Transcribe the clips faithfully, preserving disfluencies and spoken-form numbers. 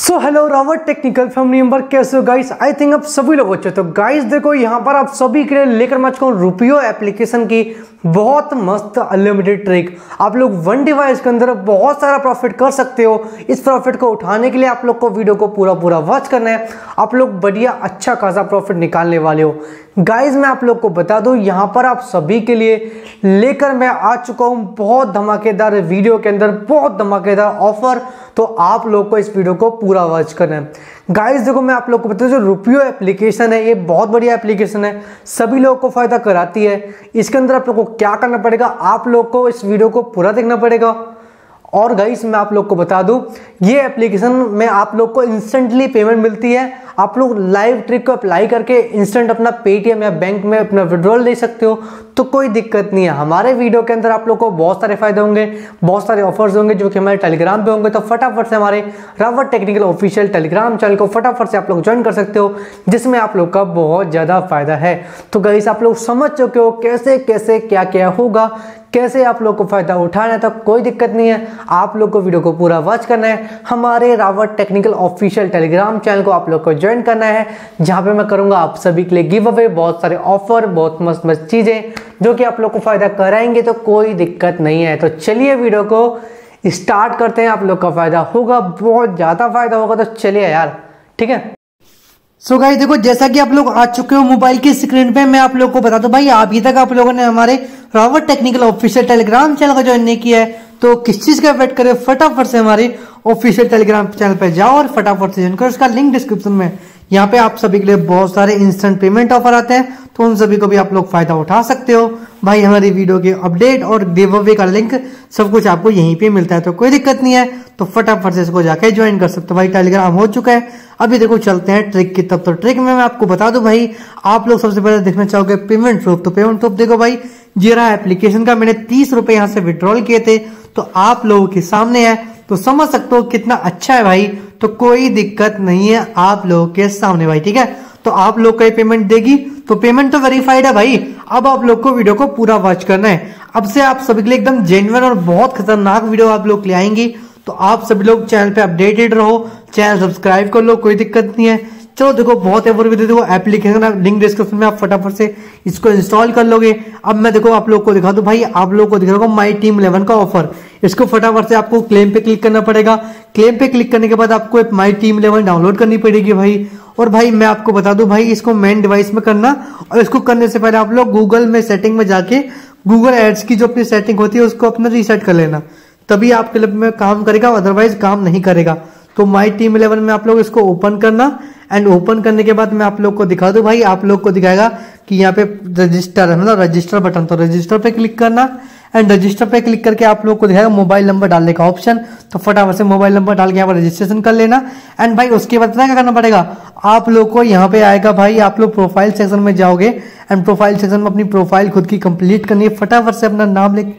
सो hello Rawat technical family member, कैसे हो guys? I think आप सभी लोग अच्छे। तो गाइस देखो, यहाँ पर आप सभी के लिए लेकर मैं चुका हूँ रुपयो एप्लीकेशन की बहुत मस्त अनलिमिटेड ट्रिक। आप लोग वन डिवाइस के अंदर बहुत सारा प्रॉफिट कर सकते हो। इस प्रॉफिट को उठाने के लिए आप लोग को वीडियो को पूरा पूरा वॉच करना है। आप लोग बढ़िया अच्छा खासा प्रॉफिट निकालने वाले हो। गाइस मैं आप लोग को बता दूं, यहाँ पर आप सभी के लिए लेकर मैं आ चुका हूँ बहुत धमाकेदार वीडियो के अंदर बहुत धमाकेदार ऑफर। तो आप लोग को इस वीडियो को पूरा वॉच करना है। गाइस देखो, मैं आप लोग को बता दूं, जो रुपयो एप्लीकेशन है ये बहुत बढ़िया एप्लीकेशन है, सभी लोगों को फायदा कराती है। इसके अंदर आप लोग को क्या करना पड़ेगा, आप लोग को इस वीडियो को पूरा देखना पड़ेगा। और गाइस मैं आप लोग को बता दूं, ये एप्लीकेशन में आप लोग को इंस्टेंटली पेमेंट मिलती है। आप लोग लाइव ट्रिक को अप्लाई करके इंस्टेंट अपना पेटीएम या बैंक में अपना विड्रॉल ले सकते हो, तो कोई दिक्कत नहीं है। हमारे वीडियो के अंदर आप लोग को बहुत सारे फायदे होंगे, बहुत सारे ऑफर्स होंगे जो कि हमारे टेलीग्राम पे होंगे। तो फटाफट से हमारे Rawat technical official Telegram channel को फटाफट से आप लोग ज्वाइन कर सकते हो, जिसमें आप लोग का बहुत ज्यादा फायदा है। तो गाइस आप लोग समझ चुके हो कैसे कैसे क्या क्या होगा, कैसे आप लोग को फायदा उठाना है। तो कोई दिक्कत नहीं है, आप लोग को वीडियो को पूरा वॉच करना है। हमारे Rawat technical official Telegram channel को आप लोग को ज्वाइन करना है, जहां पे मैं करूंगा आप सभी के लिए गिव अवे, बहुत सारे ऑफर, बहुत मस्त मस्त चीजें जो कि आप लोग को फायदा कराएंगे। तो कोई दिक्कत नहीं है। तो चलिए वीडियो को स्टार्ट करते हैं। आप लोग का फायदा होगा, बहुत ज्यादा फायदा होगा। तो चलिए यार, ठीक है। सो so गाइस देखो, जैसा कि आप लोग आ चुके हो मोबाइल की स्क्रीन पे, मैं आप लोग को बता दूं भाई, अभी तक आप लोगों ने हमारे Rawat technical official Telegram channel को ज्वाइन नहीं किया है तो किस चीज का वेट करें, फटाफट से हमारे ऑफिशियल टेलीग्राम चैनल पे जाओ और फटाफट से ज्वाइन करो। उसका लिंक डिस्क्रिप्शन में। यहाँ पे आप सभी के लिए बहुत सारे इंस्टेंट पेमेंट ऑफर आते हैं, तो उन सभी को भी आप लोग फायदा उठा सकते हो। भाई हमारी वीडियो के अपडेट और गिव अवे का लिंक सब कुछ आपको यहीं पे मिलता है, तो कोई दिक्कत नहीं है। तो फटाफट से इसको जाके ज्वाइन कर सकते हो। भाई टेलीग्राम हो चुका है। अभी देखो चलते हैं ट्रिक की तब। तो ट्रिक में मैं आपको बता दूं भाई, आप लोग सबसे पहले देखना चाहोगे पेमेंट प्रूफ। तो पेमेंट प्रूफ देखो भाई, ये रहा एप्लीकेशन का। मैंने तीस रुपए यहाँ से विड्रॉल किए थे, तो आप लोगों के सामने है, तो समझ सकते हो कितना अच्छा है भाई। तो कोई दिक्कत नहीं है आप लोगों के सामने भाई, ठीक है। तो आप लोग का पेमेंट देगी, तो पेमेंट तो वेरीफाइड है भाई। अब आप लोग को वीडियो को पूरा वॉच करना है। अब से आप सभी के लिए एकदम जेन्युइन और बहुत खतरनाक वीडियो आप लोग ले आएंगी। तो आप सभी लोग चैनल पे अपडेटेड रहो, चैनल सब्सक्राइब कर लो, कोई दिक्कत नहीं है। चलो देखो, बहुत एवर भी देखो एप्लीकेशन लिंक डिस्क्रिप्शन में, आप फटाफट से इसको इंस्टॉल कर लोगे। अब मैं देखो आप लोग को दिखा दूं भाई, आप लोग को दिख रहा होगा माई टीम इलेवन का ऑफर। इसको फटाफट से आपको क्लेम पे क्लिक करना पड़ेगा। क्लेम पे क्लिक करने के बाद आपको एक माई टीम इलेवन डाउनलोड करनी पड़ेगी भाई। और भाई मैं आपको बता दूं भाई, इसको मेन डिवाइस में करना, और इसको करने से पहले आप लोग गूगल में सेटिंग में जाके गूगल एड्स की जो अपनी सेटिंग होती है उसको अपना रीसेट कर लेना, तभी आपके लिए में काम करेगा, अदरवाइज काम नहीं करेगा। तो माई टीम इलेवन में आप लोग इसको ओपन करना, एंड ओपन करने के बाद मैं आप लोग को दिखा दूं भाई, आप लोग को दिखाएगा कि यहाँ पे रजिस्टर है, मतलब रजिस्टर बटन। तो रजिस्टर पे क्लिक करना, एंड रजिस्टर पे क्लिक करके आप लोग को दिखाएगा मोबाइल नंबर डालने का ऑप्शन। तो फटाफट से मोबाइल नंबर डाल के यहाँ पर रजिस्ट्रेशन कर लेना। एंड भाई उसके बाद पता क्या करना पड़ेगा, आप लोग को यहाँ पे आएगा भाई, आप लोग प्रोफाइल सेक्शन में जाओगे, एंड प्रोफाइल सेक्शन में अपनी प्रोफाइल खुद की कंप्लीट करनी है। फटाफट से अपना नाम लिख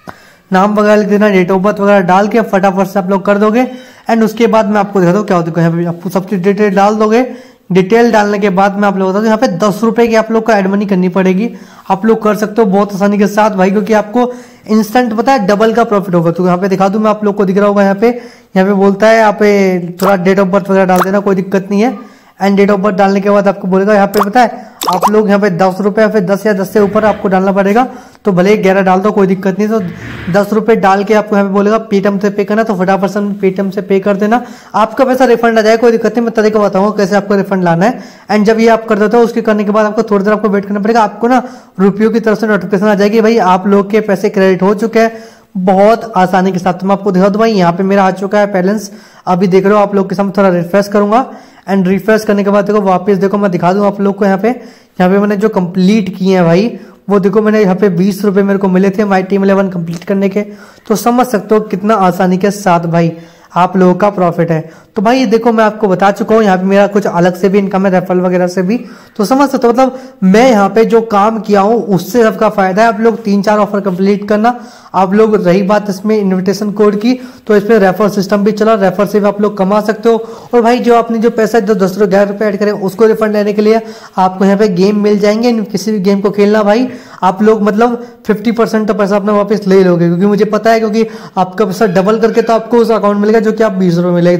नाम वगैरह लिख देना, डेट ऑफ बर्थ वगैरह डाल के फटाफट से आप लोग कर दोगे। एंड उसके बाद मैं आपको दिखा दूं क्या होता है, यहाँ पे आपको सबकी डिटेल डाल दोगे। डिटेल डालने के बाद मैं आप लोग बता दूं, यहाँ पे दस रुपए की आप लोग को एड मनी करनी पड़ेगी। आप लोग कर सकते हो बहुत आसानी के साथ भाई, क्योंकि आपको इंस्टेंट पता है डबल का प्रॉफिट होगा। तो यहाँ पे दिखा दूं मैं आप लोग को, दिख रहा होगा यहाँ पे, यहाँ पे बोलता है यहाँ पे थोड़ा डेट ऑफ बर्थ वगैरह डाल देना, कोई दिक्कत नहीं है। एंड डेट ऑफ बर्थ डालने के बाद आपको बोलेगा यहाँ पे पता है आप लोग यहाँ पे दस रुपए, फिर दस या दस से ऊपर आपको डालना पड़ेगा। तो भले ग्यारह डाल दो, कोई दिक्कत नहीं। तो दस रुपए डाल के आपको यहाँ पे बोलेगा पेटीएम से पे करना, तो फटाफट से पेटीएम से पे कर देना, आपका पैसा रिफंड आ जाएगा, कोई दिक्कत नहीं। मैं तरीका बताऊंगा कैसे आपको रिफंड लाना है। एंड जब ये आप कर देते हो, उसके करने के बाद आपको थोड़ी देर आपको वेट करना पड़ेगा। आपको ना रुपयों की तरफ से नोटिफिकेशन आ जाएगी, भाई आप लोग के पैसे क्रेडिट हो चुके हैं, बहुत आसानी के साथ। तो मैं आपको दिखा दूं भाई, यहाँ पे मेरा आ चुका है बैलेंस, अभी देख रहे हो आप लोग के सामने। थोड़ा रिफ्रेश करूंगा, एंड रिफ्रेश करने के बाद देखो वापस देखो मैं दिखा दूं आप लोग को। यहाँ पे यहाँ पे मैंने जो कंप्लीट किए हैं भाई, वो देखो मैंने यहाँ पे बीस रुपए मेरे को मिले थे माई टीम इलेवन कंप्लीट करने के। तो समझ सकते हो कितना आसानी के साथ भाई आप लोगों का प्रॉफिट है। तो भाई देखो मैं आपको बता चुका हूँ, यहाँ पे मेरा कुछ अलग से भी इनकम है, रेफरल वगैरह से भी। तो समझ सकते हो, मतलब मैं यहाँ पे जो काम किया हूँ उससे सबका फायदा है। आप लोग तीन चार ऑफर कंप्लीट करना। आप लोग रही बात इसमें इन्विटेशन कोड की, तो इसमें रेफर सिस्टम भी चला, रेफर से भी आप लोग कमा सकते हो। और भाई जो आपने जो पैसा जो दस रुपये ग्यारह रुपये ऐड करें, उसको रिफंड लेने के लिए आपको यहाँ पे गेम मिल जाएंगे। किसी भी गेम को खेलना भाई आप लोग मतलब पचास परसेंट तो पैसा अपना वापस ले लोगे, क्योंकि मुझे पता है, क्योंकि आपका पैसा डबल करके तो आपको उस अकाउंट मिलेगा जो कि आप बीस रुपये मिलेगा, दस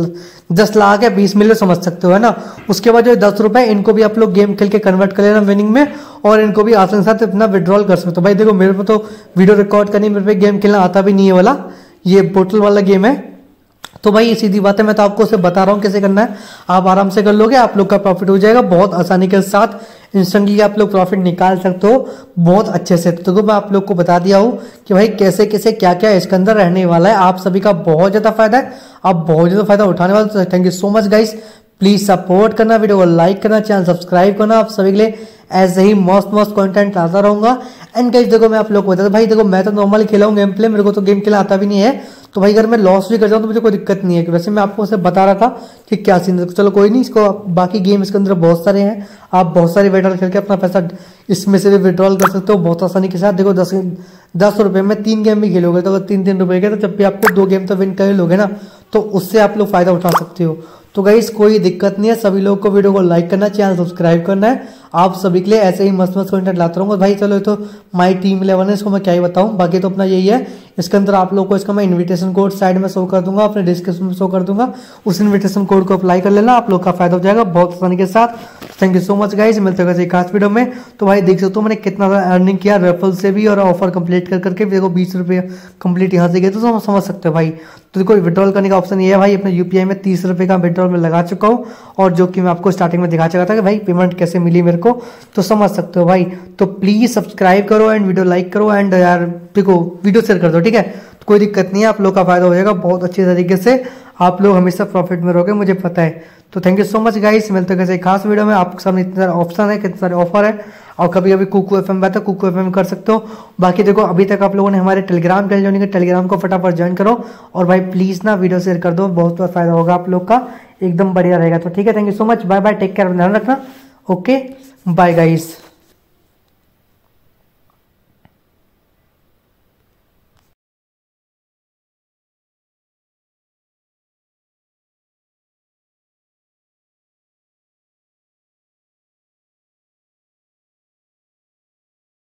दस लाख या बीस मिलियन समझ सकते हो, है ना। उसके बाद जो दस रुपए इनको भी आप लोग गेम खेल के कन्वर्ट कर लेना विनिंग में, और इनको भी आसान साथ अपना विड्रॉल कर सकते हो। भाई देखो मेरे को तो वीडियो रिकॉर्ड करनी, मेरे पे गेम खेलना आता भी नहीं है वाला, ये बोतल वाला गेम है। तो भाई ये सीधी बात है, मैं तो आपको उसे बता रहा हूँ कैसे करना है, आप आराम से कर लोगे, आप लोग का प्रॉफिट हो जाएगा बहुत आसानी के साथ। इंस्टेंटली आप लोग प्रॉफिट निकाल सकते हो बहुत अच्छे से। तो मैं आप लोग को बता दिया हूँ कि भाई कैसे कैसे क्या क्या इसके अंदर रहने वाला है। आप सभी का बहुत ज्यादा फायदा है, आप बहुत ज्यादा फायदा उठाने वाले। Thank you so much guys, please support करना, वीडियो को लाइक करना, चैनल सब्सक्राइब करना। आप सभी के लिए ऐसे ही मस्त मस्त कंटेंट लाता रहूंगा। एंड गाइस देखो मैं आप लोग को बता दूं, भाई देखो मैं तो नॉर्मली खेला हूँ गेम प्ले, मेरे को तो गेम खेला आता भी नहीं है। तो भाई अगर मैं लॉस भी कर जाऊँ तो मुझे कोई दिक्कत नहीं है, कि वैसे मैं आपको उसे बता रहा था कि क्या सीन है। चलो कोई नहीं, इसको बाकी गेम इसके अंदर बहुत सारे हैं, आप बहुत सारी विड्रॉल करके अपना पैसा इसमें से भी विड्रॉल कर सकते हो बहुत आसानी के साथ। देखो दस दस रुपए में तीन गेम भी खेलोगे तो अगर तीन तीन रुपए के, तो जब भी आपको दो गेम तो विन कर लोगे ना, तो उससे आप लोग फायदा उठा सकते हो। तो गाइस कोई दिक्कत नहीं है, सभी लोग को वीडियो को लाइक करना, चैनल सब्सक्राइब करना है। आप सभी के लिए ऐसे ही मस्त मस्त कंटेंट लाता रहूंगा। भाई चलो तो माई टीम इलेवन है, इसको मैं क्या ही बताऊं, बाकी तो अपना यही है। इसके अंदर आप लोग को इसका मैं इन्विटेशन कोड साइड में शो कर दूंगा, अपने डिस्क्रिप्शन में शो कर दूंगा, उस इन्विटेशन कोड को अप्लाई कर लेना, आप लोग का फायदा हो जाएगा बहुत आसानी के साथ। Thank you so much guys, मिलते हैं एक खास वीडियो में। तो भाई देख सकते हो मैंने कितना अर्निंग किया रेफरल से भी, और ऑफर कंप्लीट कर करके देखो बीस रुपये कंप्लीट यहाँ से गए, तो हम समझ सकते हो भाई। तो देखो विड्रॉल करने का ऑप्शन ये है भाई, अपने यूपीआई में तीस रुपये का विड्रॉल में लगा चुका हूँ, और जो कि मैं आपको स्टार्टिंग में दिखा चुका था कि भाई पेमेंट कैसे मिली मेरे को, तो समझ सकते हो भाई। तो प्लीज सब्सक्राइब करो एंड वीडियो लाइक करो, एंड यार देखो वीडियो शेयर कर दो, ठीक है। तो कोई दिक्कत नहीं है, आप लोग का फायदा हो जाएगा बहुत अच्छे तरीके से, आप लोग हमेशा प्रॉफिट में रहोगे, मुझे पता है। तो thank you so much guys, मिलते हैं किसी खास वीडियो में। आपके सामने इतने सारे ऑप्शन है, कितने सारे ऑफर है, और कभी कभी कुकू एफएम बैठा कुकू एफएम कर सकते हो। बाकी देखो अभी तक आप लोगों ने हमारे टेलीग्राम चैनल ज्वाइन किया, टेलीग्राम को फटाफट ज्वाइन करो, और भाई प्लीज ना वीडियो शेयर कर दो, बहुत बहुत फायदा होगा आप लोग का, एकदम बढ़िया रहेगा। तो ठीक है, thank you so much, bye bye, take care, ध्यान रखना, ओके बाय गाइस।